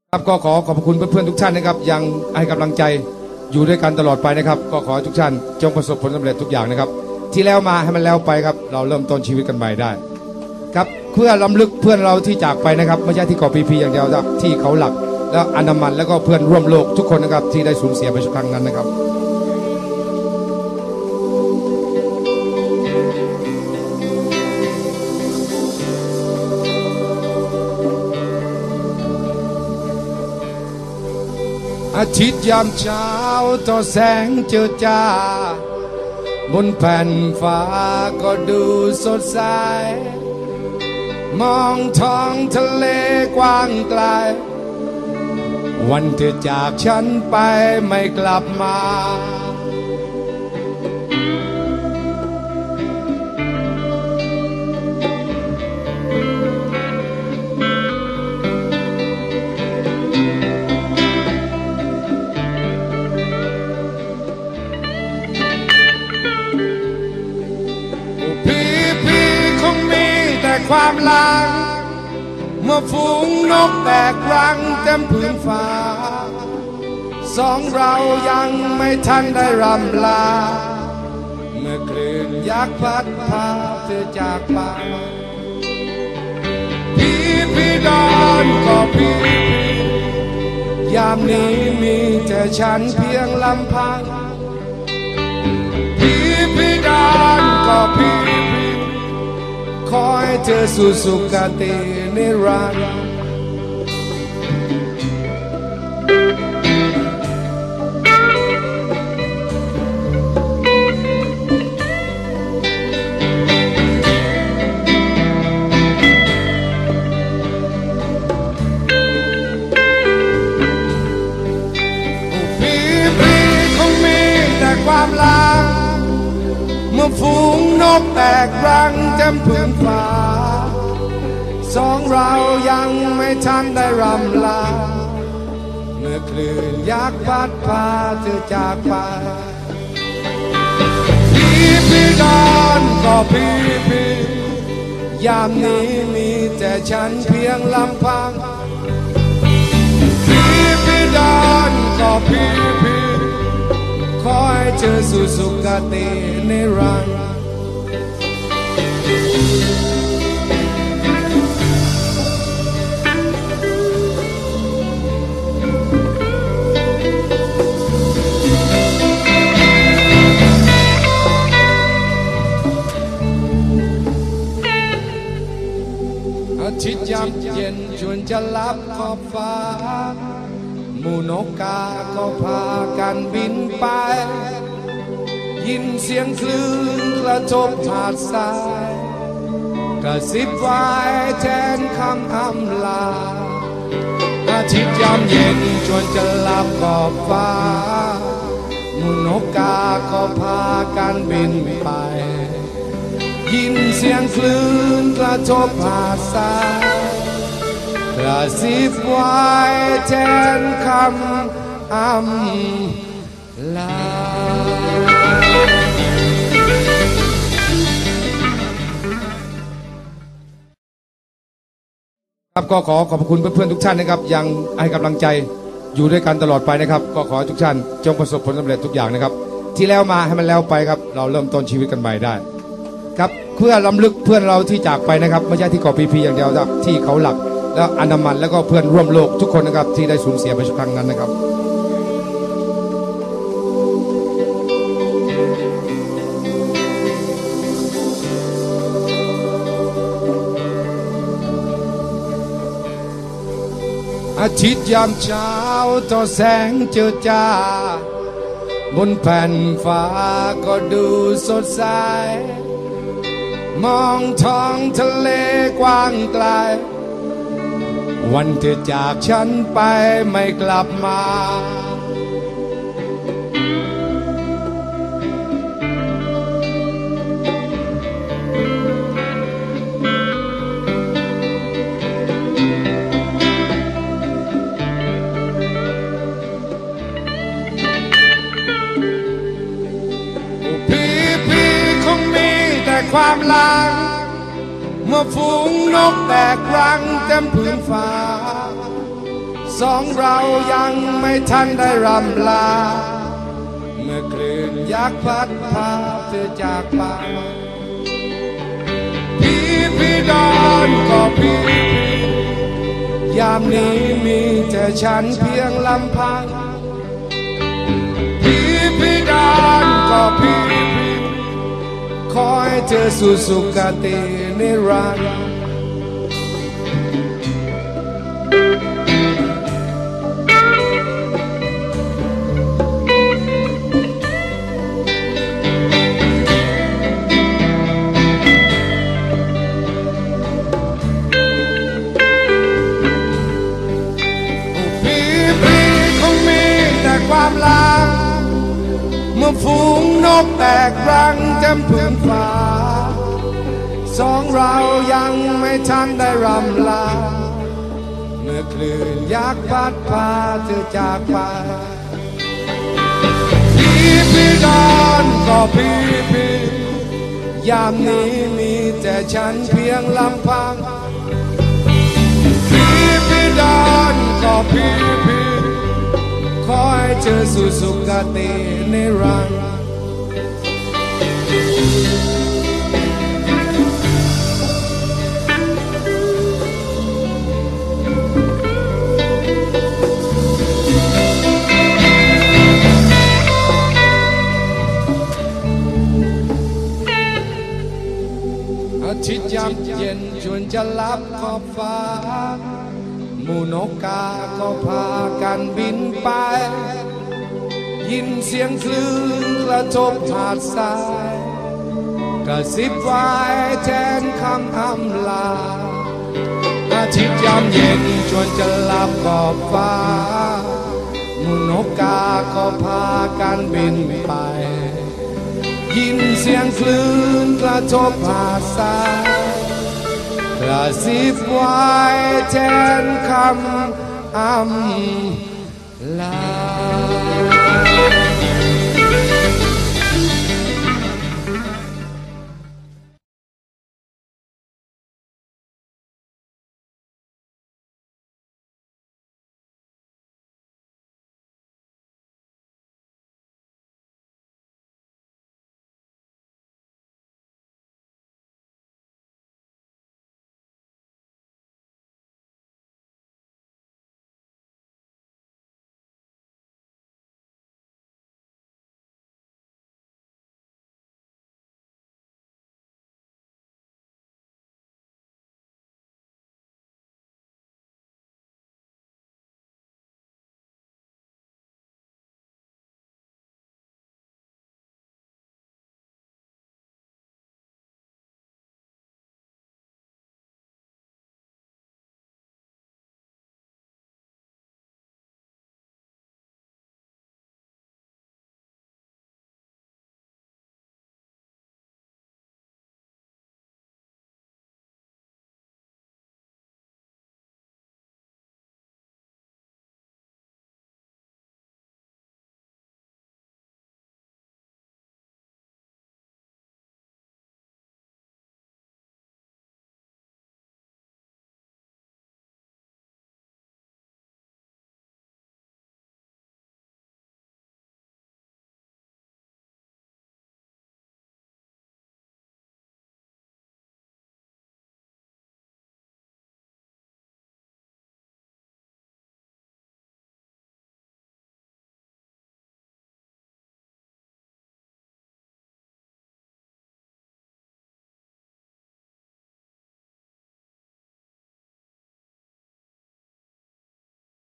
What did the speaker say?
ครับก็ขอขอบคุณเพื่อนๆทุกท่านนะครับยังให้กำลังใจอยู่ด้วยกันตลอดไปนะครับก็ขอให้ทุกท่านจงประสบผลสำเร็จทุกอย่างนะครับที่แล้วมาให้มันแล้วไปครับเราเริ่มต้นชีวิตกันใหม่ได้ครับเพื่อล้ำลึกเพื่อนเราที่จากไปนะครับไม่ใช่ที่เกาะพีอย่างเดียวครับที่เขาหลักแล้วอันดามันแล้วก็เพื่อนร่วมโลกทุกคนนะครับที่ได้สูญเสียไปครั้งนั้นนะครับอาทิตย์ยามเช้าต่อแสงเจิดจ้าบนแผ่นฟ้าก็ดูสดใสมองท้องทะเลกว้างไกลวันเธอจากฉันไปไม่กลับมาความลังเมื่อฝูงนกแตกรังเต็มพื้นฟ้าสองเรายังไม่ทันได้รำลาเมื่อคลื่นยักษ์พัดพาเธอจากไปพี่ดอนก็พี่ยามนี้มีแต่ฉันเพียงลำพังพี่ดอนก็พี่ขอให้เธอสู่สุคตินิรันดร์พี่คงมีแต่ความลังเมื่อฝูงนกแตกรังเต็มพื้นฟ้าสองเรายังไม่ทันได้รำลาเมื่อคลื่นยักษ์พัดพาเธอจากไปพี่ดอนก็พี่ยามนี้มีแต่ฉันเพียงลำพังพี่ดอนก็พี่ขอให้เธอสู่สุคตินิรันดร์อาทิตย์ยามเย็นชวนจะลับขอบฟ้าหมู่นกกาก็พากันบินไปยินเสียงคลื่นกระทบหาดทรายกระซิบไว้แทนคำอำลาอาทิตย์ยามเย็นชวนจะลับขอบฟ้าหมู่นกกาก็พากันบินไปยินเสียงคลื่นกระทบหาดทรายกระซิบไว้แทนคำอำลาครับก็ขอขอบคุณเพื่อนๆทุกท่านนะครับยังให้กำลังใจอยู่ด้วยกันตลอดไปนะครับก็ขอให้ทุกท่านจงประสบผลสำเร็จทุกอย่างนะครับที่แล้วมาให้มันแล้วไปครับเราเริ่มต้นชีวิตกันใหม่ได้ครับเพื่อล้ำลึกเพื่อนเราที่จากไปนะครับไม่ใช่ที่เกาะพีอย่างเดียวครับที่เขาหลักแล้วอันดามันแล้วก็เพื่อนร่วมโลกทุกคนนะครับที่ได้สูญเสียไปครั้งนั้นนะครับอาทิตย์ยามเช้าต่อแสงเจิดจ้าบนแผ่นฟ้าก็ดูสดใสมองท้องทะเลกว้างไกลวันเธอจากฉันไปไม่กลับมาพี่คงมีแต่ความลัง เมื่อฝูงนกแตกรังเต็มพื้นฟ้าสองเรายังไม่ทันได้รำลาเมื่อคลื่นยักษ์พัดพาเธอจากไปพี่ดอนก็พี่ยามนี้มีแต่ฉันเพียงลำพังพี่ดอนก็พี่ขอให้เธอสู่สุคตินิรันดร์ความลังเมื่อฝูงนกแตกรังเต็มพื้นฟ้าสองเรายังไม่ทันได้รำลาเมื่อคลื่นยักษ์พัดพาเธอจากไปพี่ดอนก็พี่ยามนี้มีแต่ฉันเพียงลำพังพี่ดอนก็พี่ขอให้เธอสู่สุคตินิรันดร์อาทิตย์ยามเย็นชวนจะลับขอบฟ้าหมู่นกกาก็พากันบินไปยินเสียงคลื่นกระทบหาดทรายกระซิบไว้แทนคำอำลาอาทิตย์ยามเย็นชวนจะลับขอบฟ้าหมู่นกกาก็พากันบินไปยินเสียงคลื่นกระทบหาดทรายกระซิบไว้แทนคำอำลา